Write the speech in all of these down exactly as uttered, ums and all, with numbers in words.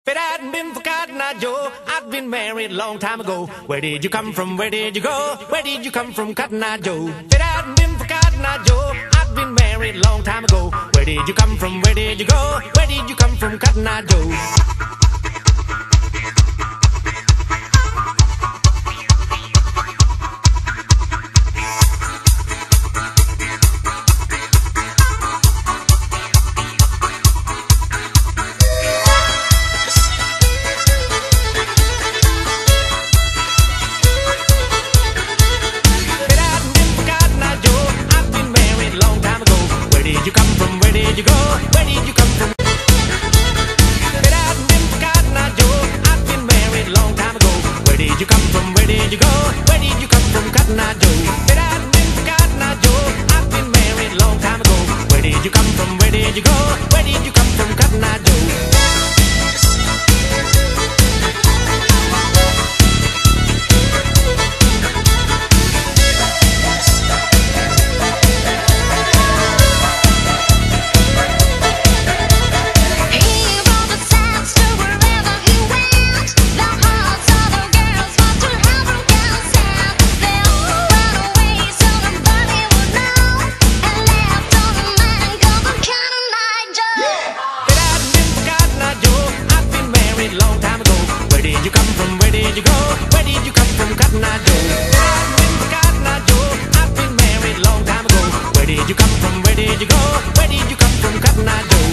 If it hadn't been for Cotton Eye Joe, I'd been married a long time ago. Where did you come from? Where did you go? Where did you come from, Cotton Eye Joe? If it hadn't been for Cotton Eye Joe, I'd been married a long time ago. Where did you come from? Where did you go? Where did you come from, Cotton Eye Joe? Where did you go? Where did you come from? If it hadn't been for Cotton Eye Joe, I'd been married a long time ago. Where did you come from? Where did you go? Where did you come from, Cotton Eye Joe? If it hadn't been for Cotton Eye Joe, I'd been married a long time ago. Where did you come from? Where did you go? Where did you come from, Cotton Eye Joe? Long time ago. Where did you come from? Where did you go? Where did you come from, Cotton Eye Joe? I've been for Cotton Eye Joe. I've been married a long time ago. Where did you come from? Where did you go? Where did you come from, Cotton Eye Joe?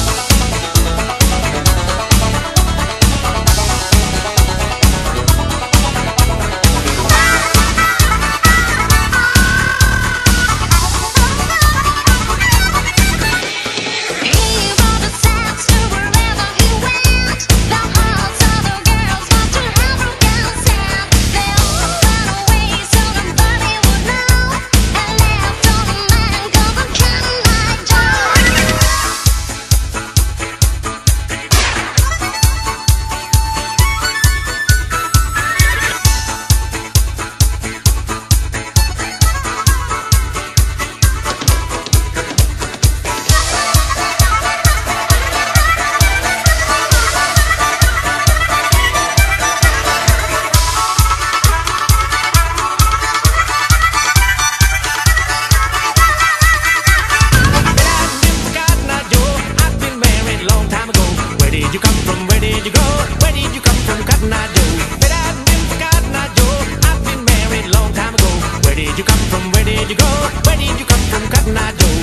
Where did you come from? Where did you go? Where did you come from, Cotton Eye Joe? If it hadn't been for Cotton Eye Joe, I've been married a long time ago. Where did you come from? Where did you go? Where did you come from, Cotton Eye Joe?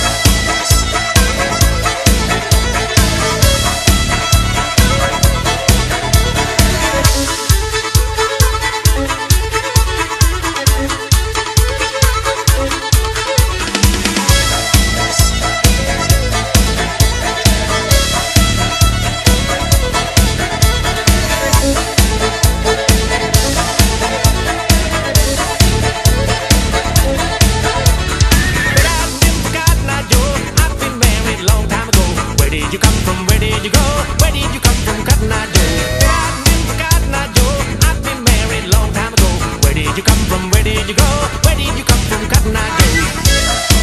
Where did you come from? Where did you go? Where did you come from, Cotton Eye Joe? If it hadn't been for Cotton Eye Joe, I've been married a long time ago. Where did you come from? Where did you go? Where did you come from, Cotton Eye Joe?